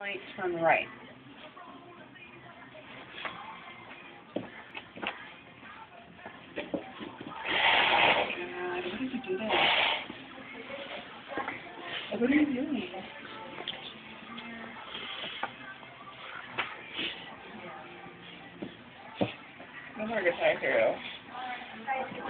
Right, turn right. God, what did you do there? What are you doing? No more guitar hero.